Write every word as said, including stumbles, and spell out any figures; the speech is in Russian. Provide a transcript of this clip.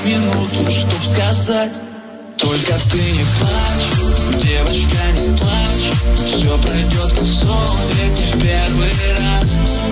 минуту, чтоб сказать: только ты не плачь, девочка, не плачь. Все пройдет как сон, ведь не в первый раз.